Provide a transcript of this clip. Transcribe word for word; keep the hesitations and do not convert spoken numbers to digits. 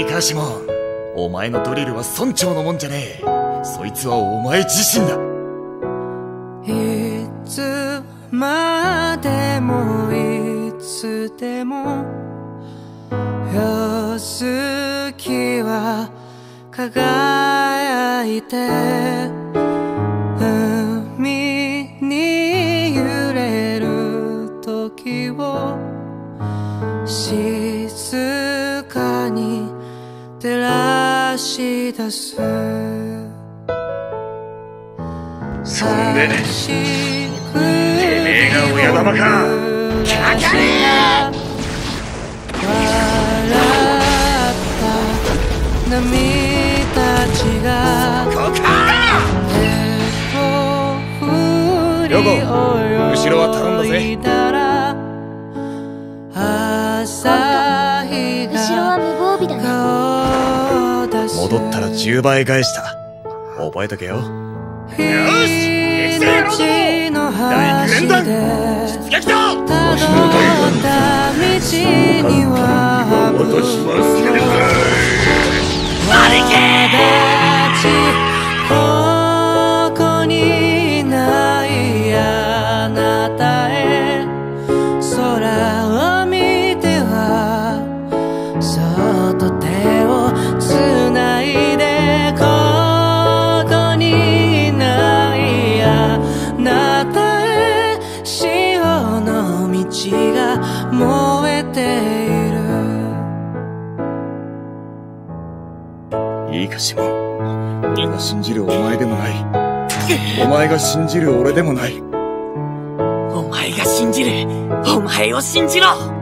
いいかシモン、お前のドリルは村長のもんじゃねえ。そいつはお前自身だ。 いつまでもいつでもよすきは輝いて、海に揺れる時を静かに照らし出す。 そんでてめえが親玉か。かかれ。 笑った波たちがヨコ、後ろは頼んだぜ。 朝日が後ろは無防備だね。 戻ったらじゅうばい返した。覚えとけよ。よし、行くぜ野郎ども。大工連弾出撃だ。 たどった道には私は捨てるぜ。 兄貴、ここにないあなたへ空を見てはそっと手をつないで、ここにないあなたへ潮の道が燃えている。 いいかシモン、俺が信じるお前でもない。お前が信じる俺でもない。 お前が信じるお前を信じろ。